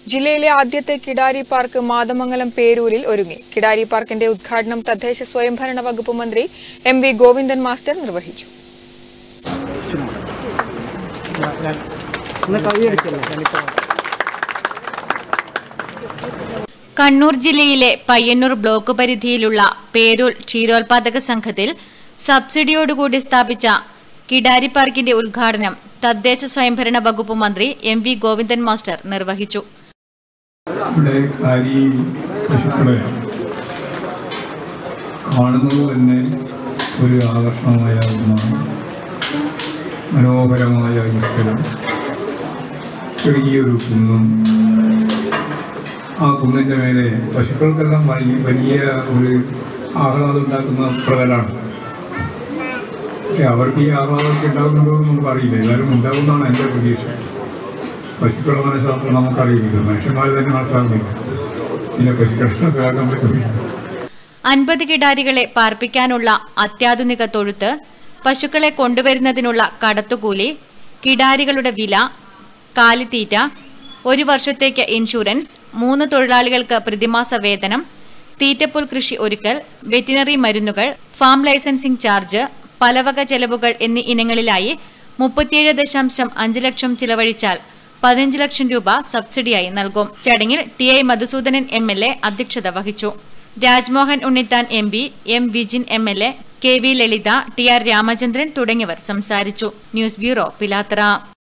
ജില്ലയിലെ ആദ്യത്തെ കിടാരി പാർക്ക് മാതമംഗലം പേരൂരിൽ ഒരുങ്ങി. കിടാരി പാർക്കിന്റെ ഉദ്ഘാടനം തദ്ദേശ സ്വയംഭരണ വകുപ്പ് മന്ത്രി എം വി ഗോവിന്ദൻ മാസ്റ്റർ നിർവഹിച്ചു. കണ്ണൂർ ജില്ലയിലെ പയ്യന്നൂർ ബ്ലോക്ക് പരിധിയിലുള്ള പേരൂർ ക്ഷീരോത്പാദക സംഘത്തിൽ സബ്സിഡിയോടുകൂടി സ്ഥാപിച്ച കിടാരി പാർക്കിന്റെ ഉദ്ഘാടനം തദ്ദേശ സ്വയംഭരണ വകുപ്പ് മന്ത്രി എം വി ഗോവിന്ദൻ മാസ്റ്റർ നിർവഹിച്ചു. കാണുന്നത് തന്നെ ഒരു ആകർഷണമായ ഒന്നാണ്. മനോഹരമായ ഈ സ്ഥലം, ചെറിയൊരു കുന്നും, ആ കുന്നിൻ്റെ മേലെ പശുക്കൾക്കെല്ലാം വലിയ ഒരു ആഹ്ലാദം ഉണ്ടാക്കുന്ന പ്രതലാണ്. പക്ഷെ അവർക്ക് ഈ ആഹ്ലാദമൊക്കെ ഉണ്ടാകുന്നുണ്ടോ എന്ന് നമുക്കറിയില്ല. എല്ലാവരും ഉണ്ടാകുന്നതാണ് എൻ്റെ പ്രതീക്ഷ. പശുക്കളുടെ മനഃശാസ്ത്രം നമുക്കറിയില്ല, മനുഷ്യന്മാർ തന്നെ മനസ്സിലാക്കുന്നില്ല. പിന്നെ പശുക്കളെ മനസ്സിലാക്കാൻ പറ്റില്ല. 50 കിടാരികളെ പാർപ്പിക്കാനുള്ള അത്യാധുനിക തൊഴുത്ത്, പശുക്കളെ കൊണ്ടുവരുന്നതിനുള്ള കടത്തുകൂലി, കിടാരികളുടെ വില, കാലിത്തീറ്റ, 1 വർഷത്തേക്ക് ഇൻഷുറൻസ്, 3 തൊഴിലാളികൾക്ക് പ്രതിമാസ വേതനം, തീറ്റപ്പുൽ കൃഷി ഒരുക്കൽ, വെറ്റിനറി മരുന്നുകൾ, ഫാം ലൈസൻസിംഗ് ചാർജ്, പലവക ചെലവുകൾ എന്നീ ഇനങ്ങളിലായി 37.5 ലക്ഷം ചിലവഴിച്ചാൽ 15 ലക്ഷം രൂപ സബ്സിഡിയായി നൽകും. ചടങ്ങിൽ ടി.ഐ. മധുസൂദനൻ എം.എൽ.എ. അധ്യക്ഷത വഹിച്ചു. Rajmohan Unnithan MP, M. Vijin MLA., K V. Lalitha, T R. Ramachandran തുടങ്ങിയവർ സംസാരിച്ചു. News bureau, Pilathara.